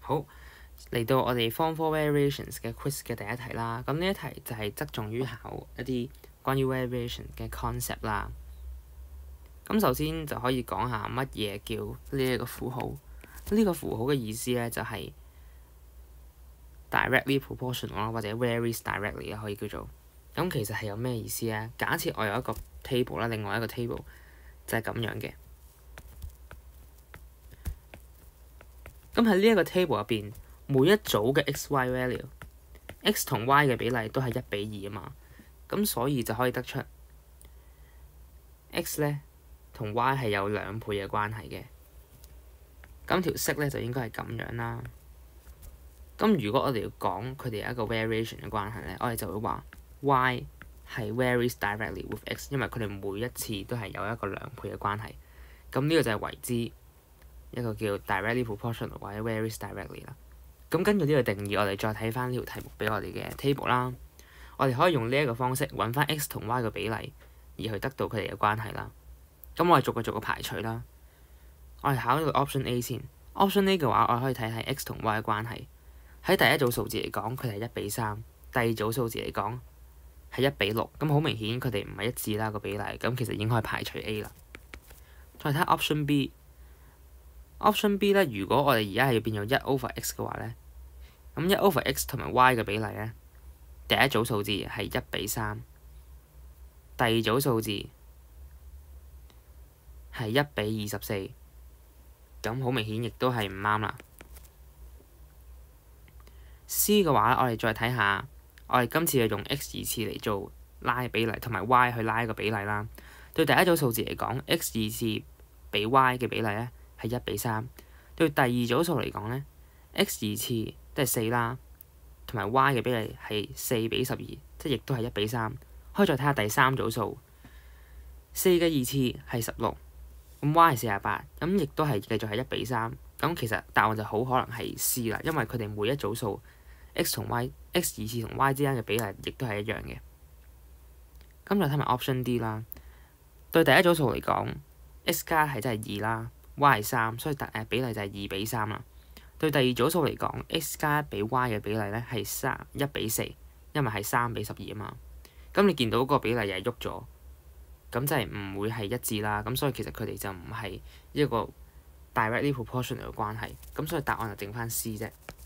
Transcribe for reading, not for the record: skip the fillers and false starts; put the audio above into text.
好，嚟到我哋 Form 4 Variations 嘅 quiz 嘅第一題啦。咁呢一題就係側重於考一啲關於 variation 嘅 concept 啦。咁首先就可以講下乜嘢叫呢一個符號。呢個符號嘅意思咧就係 directly proportional 啦，或者 varies directly 啦，可以叫做。咁其實係有咩意思咧？假設我有一個 table 啦，另外一個 table 就係咁樣嘅。咁喺呢一個 table 入邊，每一組嘅 x、y value，x 同 y 嘅比例都係1:2啊嘛。咁所以就可以得出 x 咧同 y 係有2倍嘅關係嘅。咁條式咧就應該係咁樣啦。咁如果我哋要講佢哋有一個 variation 嘅關係咧，我哋就會話 y 係 varies directly with x， 因為佢哋每一次都係有一個2倍嘅關係。咁呢個就係為之一個叫 directly proportional 或者 varies directly 啦。咁根據呢個定義，我哋再睇翻呢條題目俾我哋嘅 table 啦。我哋可以用呢一個方式揾翻 x 同 y 嘅比例，而去得到佢哋嘅關係啦。咁我哋逐個排除啦。我哋考呢個 option A 先。option A 嘅話，我哋可以睇睇 x 同 y 嘅關係。喺第一組數字嚟講，佢哋係1:3；第二組數字嚟講係1:6。咁好明顯佢哋唔係一致啦個比例。咁其實已經可以排除 A 啦。再睇下 option B。option B 咧，如果我哋而家係要變做1/x 嘅話咧，咁1/x 同埋 y 嘅比例咧，第一組數字係1:3，第二組數字係1:24。咁好明顯，亦都係唔啱啦。C 嘅話，我哋再睇下，我哋今次係用 x 2次嚟做拉比例，同埋 y 去拉個比例啦。對第一組數字嚟講 ，x 2次比 y 嘅比例咧係1:3。對第二組數嚟講咧 ，x 2次即係4啦，同埋 y 嘅比例係4:12，即係亦都係1:3。可以再睇下第三組數，4嘅2次係16。咁 y 係48，咁亦都係繼續係1:3。咁其實答案就好可能係 C 啦，因為佢哋每一組數 x 同 y、x 2次同 y 之間嘅比例亦都係一樣嘅。咁就睇埋 option D 啦。對第一組數嚟講 ，x 加係真係2啦 ，y 係3，所以比例就係2:3啦。對第二組數嚟講 ，x 加比 y 嘅比例咧係1:4，因為係3:12啊嘛。咁你見到個比例又係喐咗。咁就係唔會係一致啦，咁所以其實佢哋就唔係一個 directly proportional 嘅關係，咁所以答案就剩翻 C 啫。